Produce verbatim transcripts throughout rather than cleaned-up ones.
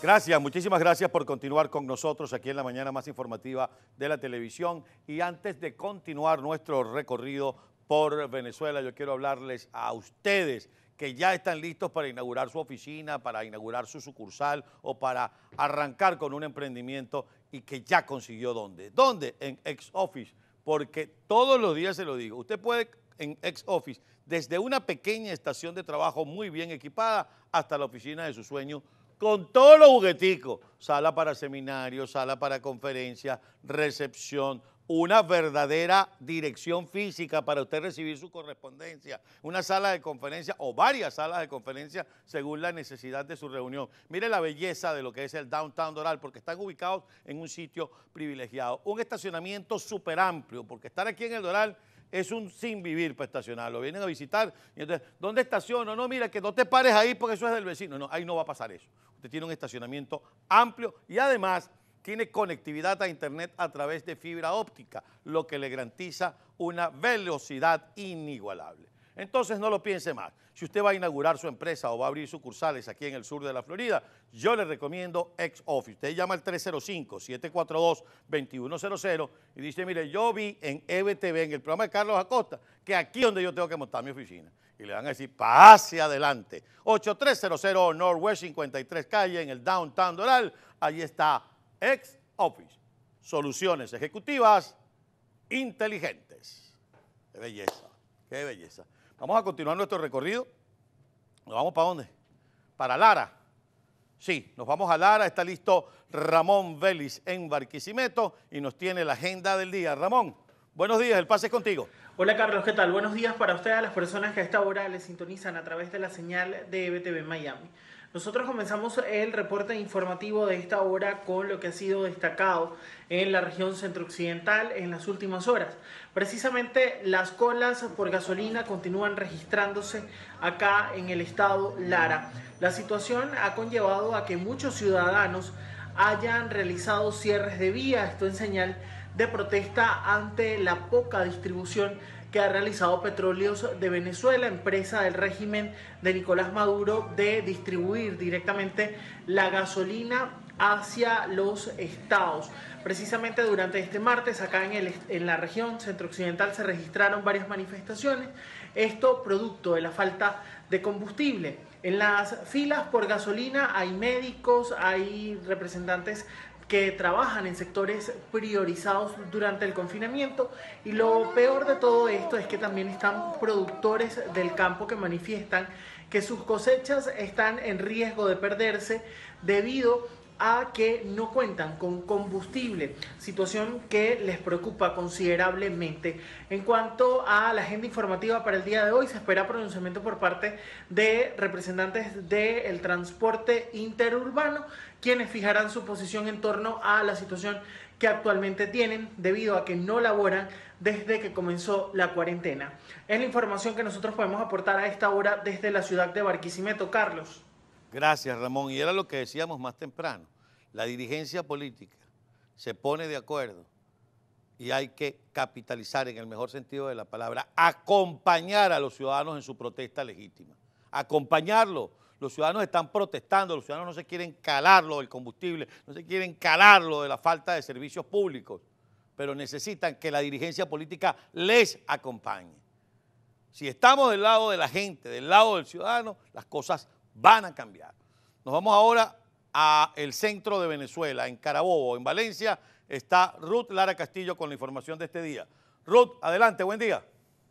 Gracias, muchísimas gracias por continuar con nosotros aquí en la mañana más informativa de la televisión. Y antes de continuar nuestro recorrido por Venezuela, yo quiero hablarles a ustedes que ya están listos para inaugurar su oficina, para inaugurar su sucursal o para arrancar con un emprendimiento y que ya consiguió dónde. ¿Dónde? En X-Office, porque todos los días se lo digo, usted puede en X-Office desde una pequeña estación de trabajo muy bien equipada hasta la oficina de su sueño, con todos los jugueticos, sala para seminarios, sala para conferencias, recepción, una verdadera dirección física para usted recibir su correspondencia, una sala de conferencia o varias salas de conferencia según la necesidad de su reunión. Mire la belleza de lo que es el Downtown Doral, porque están ubicados en un sitio privilegiado. Un estacionamiento súper amplio, porque estar aquí en el Doral es un sin vivir para estacionarlo. Vienen a visitar y entonces, ¿dónde estaciono? No, mira, que no te pares ahí porque eso es del vecino. No, ahí no va a pasar eso. Usted tiene un estacionamiento amplio y además tiene conectividad a internet a través de fibra óptica, lo que le garantiza una velocidad inigualable. Entonces no lo piense más. Si usted va a inaugurar su empresa o va a abrir sucursales aquí en el sur de la Florida, yo le recomiendo X-Office. Usted llama al tres cero cinco, siete cuatro dos, dos uno cero cero y dice, mire, yo vi en E B T V, en el programa de Carlos Acosta, que aquí es donde yo tengo que montar mi oficina. Y le van a decir, pase adelante. ocho tres cero cero Northwest cincuenta y tres Calle, en el Downtown Doral. Allí está X-Office. Soluciones ejecutivas inteligentes. Qué belleza, qué belleza. Vamos a continuar nuestro recorrido. ¿Nos vamos para dónde? Para Lara. Sí, nos vamos a Lara. Está listo Ramón Vélez en Barquisimeto y nos tiene la agenda del día. Ramón, buenos días, el pase es contigo. Hola Carlos, ¿qué tal? Buenos días para ustedes, a las personas que a esta hora les sintonizan a través de la señal de E B T V Miami. Nosotros comenzamos el reporte informativo de esta hora con lo que ha sido destacado en la región centro-occidental en las últimas horas. Precisamente las colas por gasolina continúan registrándose acá en el estado Lara. La situación ha conllevado a que muchos ciudadanos hayan realizado cierres de vía, esto en señal de protesta ante la poca distribución que ha realizado Petróleos de Venezuela, empresa del régimen de Nicolás Maduro, de distribuir directamente la gasolina hacia los estados. Precisamente durante este martes, acá en, el, en la región centro-occidental se registraron varias manifestaciones, esto producto de la falta de combustible. En las filas por gasolina hay médicos, hay representantes que trabajan en sectores priorizados durante el confinamiento y lo peor de todo esto es que también están productores del campo que manifiestan que sus cosechas están en riesgo de perderse debido a que no cuentan con combustible, situación que les preocupa considerablemente. En cuanto a la agenda informativa para el día de hoy, se espera pronunciamiento por parte de representantes del transporte interurbano, quienes fijarán su posición en torno a la situación que actualmente tienen debido a que no laboran desde que comenzó la cuarentena. Es la información que nosotros podemos aportar a esta hora desde la ciudad de Barquisimeto. Carlos. Gracias, Ramón. Y era lo que decíamos más temprano. La dirigencia política se pone de acuerdo y hay que capitalizar, en el mejor sentido de la palabra, acompañar a los ciudadanos en su protesta legítima. Acompañarlos. Los ciudadanos están protestando, los ciudadanos no se quieren calar lo del combustible, no se quieren calar lo de la falta de servicios públicos, pero necesitan que la dirigencia política les acompañe. Si estamos del lado de la gente, del lado del ciudadano, las cosas van a cambiar. Nos vamos ahora al centro de Venezuela, en Carabobo, en Valencia, está Ruth Lara Castillo con la información de este día. Ruth, adelante, buen día.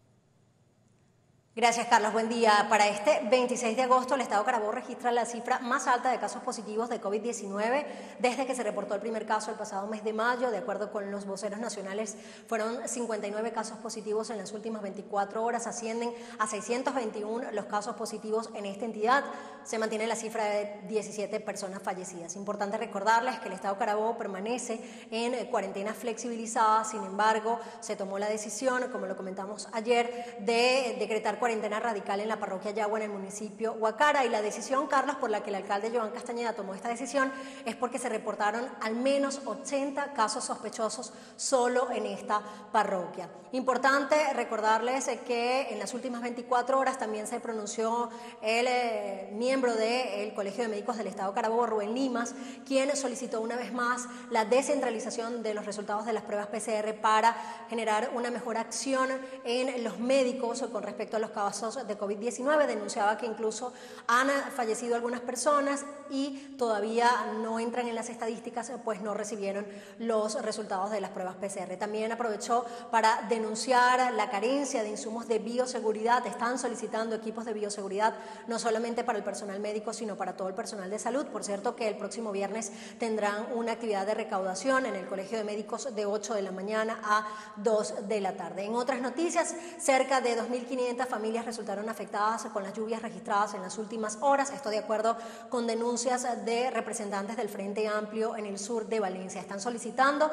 Gracias, Carlos. Buen día. Para este veintiséis de agosto, el estado Carabobo registra la cifra más alta de casos positivos de COVID diecinueve desde que se reportó el primer caso el pasado mes de mayo. De acuerdo con los voceros nacionales, fueron cincuenta y nueve casos positivos en las últimas veinticuatro horas. Ascienden a seiscientos veintiuno los casos positivos en esta entidad. Se mantiene la cifra de diecisiete personas fallecidas. Importante recordarles que el estado Carabobo permanece en cuarentena flexibilizada. Sin embargo, se tomó la decisión, como lo comentamos ayer, de decretar cuarentena radical en la parroquia Yagua en el municipio Guacara. Y la decisión, Carlos, por la que el alcalde Joan Castañeda tomó esta decisión es porque se reportaron al menos ochenta casos sospechosos solo en esta parroquia. Importante recordarles que en las últimas veinticuatro horas también se pronunció el eh, miembro del Colegio de Médicos del Estado Carabobo, Rubén Limas, quien solicitó una vez más la descentralización de los resultados de las pruebas P C R para generar una mejor acción en los médicos con respecto a los casos de COVID diecinueve. Denunciaba que incluso han fallecido algunas personas y todavía no entran en las estadísticas, pues no recibieron los resultados de las pruebas P C R. También aprovechó para denunciar la carencia de insumos de bioseguridad. Están solicitando equipos de bioseguridad no solamente para el personal médico, sino para todo el personal de salud. Por cierto, que el próximo viernes tendrán una actividad de recaudación en el Colegio de Médicos de ocho de la mañana a dos de la tarde. En otras noticias, cerca de dos mil quinientas familias resultaron afectadas con las lluvias registradas en las últimas horas. Esto de acuerdo con denuncias de representantes del Frente Amplio en el sur de Valencia. Están solicitando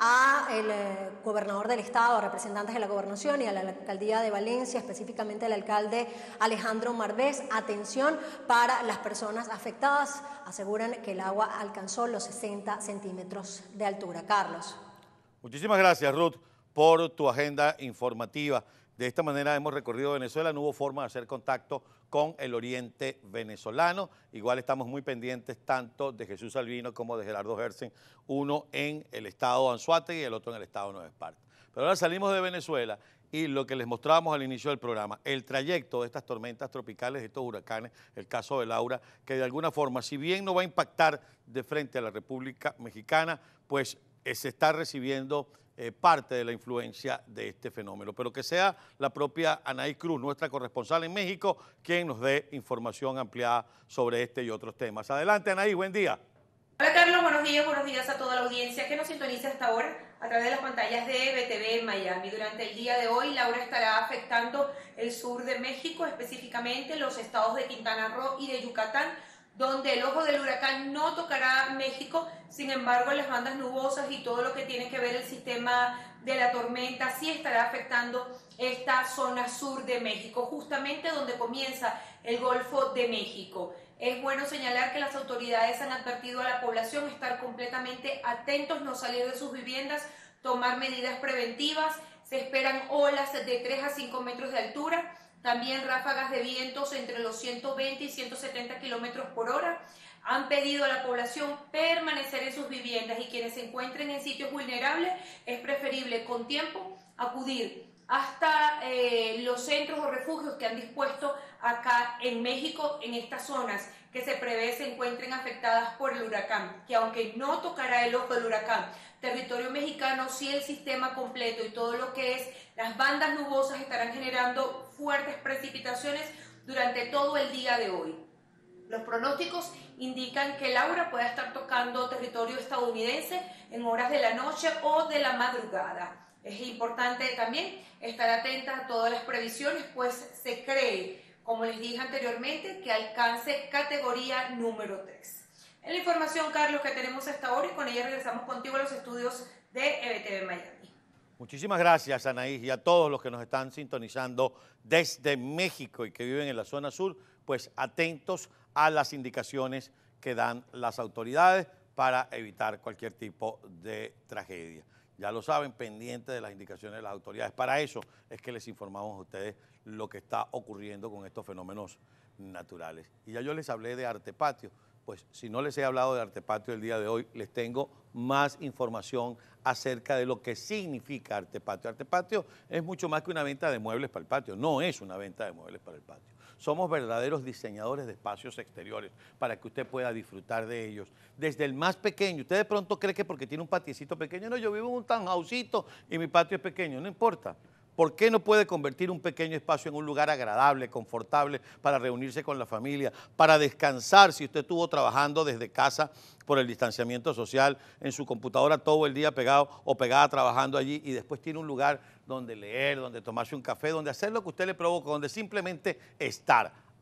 al eh, gobernador del estado, a representantes de la gobernación y a la alcaldía de Valencia, específicamente al alcalde Alejandro Marbés, atención para las personas afectadas. Aseguran que el agua alcanzó los sesenta centímetros de altura. Carlos. Muchísimas gracias, Ruth, por tu agenda informativa. De esta manera hemos recorrido Venezuela, no hubo forma de hacer contacto con el oriente venezolano. Igual estamos muy pendientes tanto de Jesús Albino como de Gerardo Gersen, uno en el estado de Anzoátegui y el otro en el estado de Nueva Esparta. Pero ahora salimos de Venezuela y lo que les mostrábamos al inicio del programa, el trayecto de estas tormentas tropicales, de estos huracanes, el caso de Laura, que de alguna forma, si bien no va a impactar de frente a la República Mexicana, pues eh, se está recibiendo eh, parte de la influencia de este fenómeno. Pero que sea la propia Anaí Cruz, nuestra corresponsal en México, quien nos dé información ampliada sobre este y otros temas. Adelante, Anaí, buen día. Hola Carlos, buenos días, buenos días a toda la audiencia que nos sintoniza hasta ahora a través de las pantallas de B T V en Miami. Durante el día de hoy, Laura estará afectando el sur de México, específicamente los estados de Quintana Roo y de Yucatán, donde el ojo del huracán no tocará México. Sin embargo, las bandas nubosas y todo lo que tiene que ver el sistema de la tormenta sí estará afectando esta zona sur de México, justamente donde comienza el Golfo de México. Es bueno señalar que las autoridades han advertido a la población estar completamente atentos, no salir de sus viviendas, tomar medidas preventivas. Se esperan olas de tres a cinco metros de altura, también ráfagas de vientos entre los ciento veinte y ciento setenta kilómetros por hora. Han pedido a la población permanecer en sus viviendas y quienes se encuentren en sitios vulnerables es preferible con tiempo acudir hasta eh, los centros o refugios que han dispuesto acá en México, en estas zonas que se prevé se encuentren afectadas por el huracán, que aunque no tocará el ojo del huracán, territorio mexicano, sí el sistema completo y todo lo que es las bandas nubosas estarán generando fuertes precipitaciones durante todo el día de hoy. Los pronósticos indican que Laura pueda estar tocando territorio estadounidense en horas de la noche o de la madrugada. Es importante también estar atenta a todas las previsiones, pues se cree, como les dije anteriormente, que alcance categoría número tres. Es la información, Carlos, que tenemos hasta ahora y con ella regresamos contigo a los estudios de E B T V Miami. Muchísimas gracias, Anaí, y a todos los que nos están sintonizando desde México y que viven en la zona sur, pues atentos a las indicaciones que dan las autoridades para evitar cualquier tipo de tragedia. Ya lo saben, pendientes de las indicaciones de las autoridades. Para eso es que les informamos a ustedes lo que está ocurriendo con estos fenómenos naturales. Y ya yo les hablé de Arte Patio. Pues si no les he hablado de Arte Patio el día de hoy, les tengo más información acerca de lo que significa Arte Patio. Arte Patio es mucho más que una venta de muebles para el patio. No es una venta de muebles para el patio. Somos verdaderos diseñadores de espacios exteriores para que usted pueda disfrutar de ellos. Desde el más pequeño, usted de pronto cree que porque tiene un patiecito pequeño, no, yo vivo en un townhousito y mi patio es pequeño, no importa. ¿Por qué no puede convertir un pequeño espacio en un lugar agradable, confortable, para reunirse con la familia, para descansar si usted estuvo trabajando desde casa por el distanciamiento social, en su computadora todo el día pegado o pegada trabajando allí y después tiene un lugar donde leer, donde tomarse un café, donde hacer lo que usted le provoca, donde simplemente estar?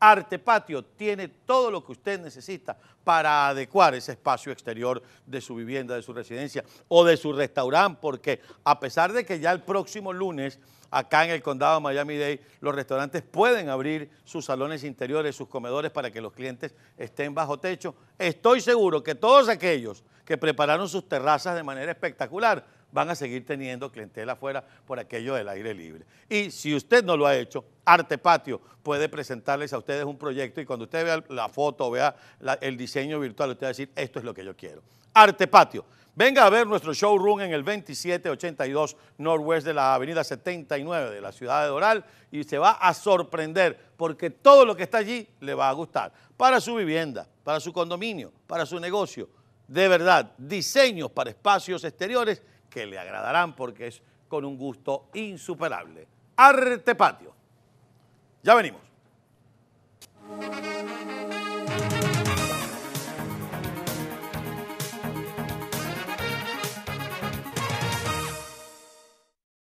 Arte Patio tiene todo lo que usted necesita para adecuar ese espacio exterior de su vivienda, de su residencia o de su restaurante, porque a pesar de que ya el próximo lunes acá en el condado de Miami-Dade los restaurantes pueden abrir sus salones interiores, sus comedores para que los clientes estén bajo techo, estoy seguro que todos aquellos que prepararon sus terrazas de manera espectacular van a seguir teniendo clientela afuera por aquello del aire libre. Y si usted no lo ha hecho, Arte Patio puede presentarles a ustedes un proyecto y cuando usted vea la foto, vea la, el diseño virtual, usted va a decir, esto es lo que yo quiero. Arte Patio. Venga a ver nuestro showroom en el veintisiete ochenta y dos Northwest de la avenida setenta y nueve de la ciudad de Doral y se va a sorprender porque todo lo que está allí le va a gustar. Para su vivienda, para su condominio, para su negocio. De verdad, diseños para espacios exteriores que le agradarán porque es con un gusto insuperable. Arte Patio. Ya venimos.